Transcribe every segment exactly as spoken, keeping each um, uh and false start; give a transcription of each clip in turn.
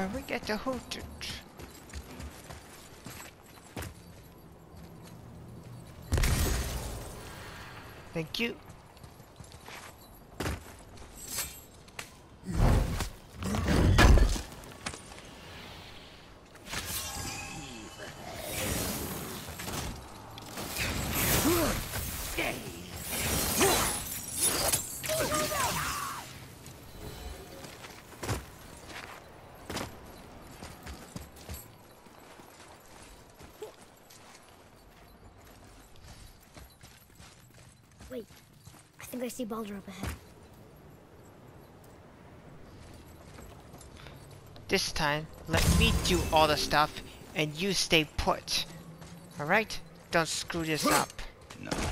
Can we get the hooted? Thank you. Wait, I think I see Baldur up ahead. This time, let me do all the stuff and you stay put. Alright? Don't screw this up. No. No,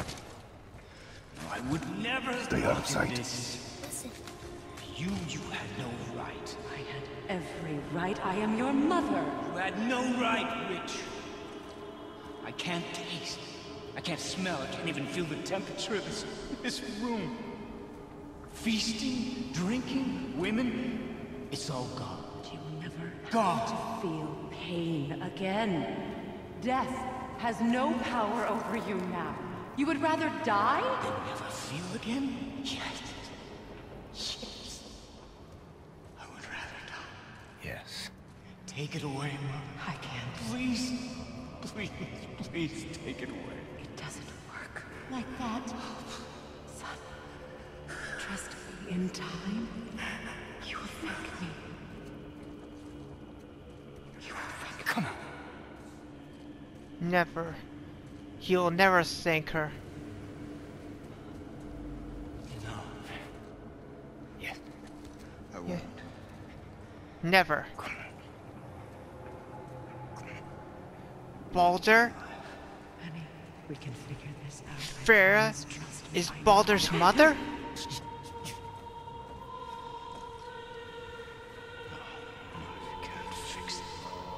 I would never Stay out of sight. This. Listen. You, you had no right. I had every right. I am your mother. You had no right, witch. I can't taste. I can't smell. I can't even feel the temperature of this, this room. Feasting, drinking, women, it's all gone. You will never Gone. have to feel pain again. Death has no power over you now. You would rather die? Then never feel again? Yes. Yes. I would rather die. Yes. Take it away, Mother. I can't. Please, please, please take it away. It doesn't work like that. Son, trust me, in time, you will thank me. You will thank me. Come on. Never. He'll never thank her. No. Yes. I won't. Yeah. Never. Baldur? Honey, we can figure this out. I Freya promise, trust me, is I know. Baldur's mother? You can't fix it.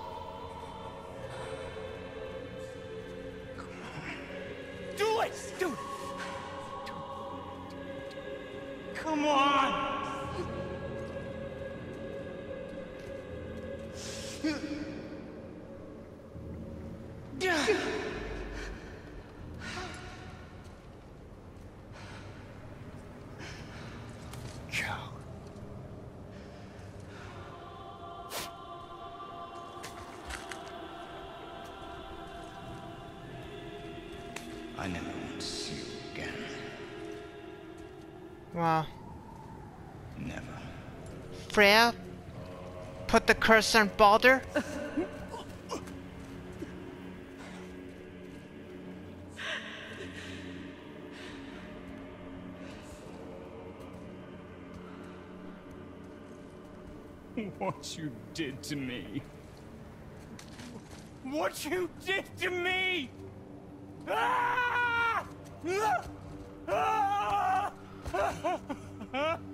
Come on. Do it! Do it! Come on! I never want to see you again. Wow. Never. Freya? Put the curse on Baldur? What you did to me. What you did to me! Ah! Ah! Ah!